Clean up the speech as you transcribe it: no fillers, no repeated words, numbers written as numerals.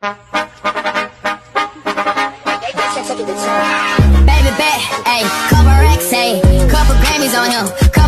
Baby bet, ayy, couple racks, ayy, couple Grammys on him.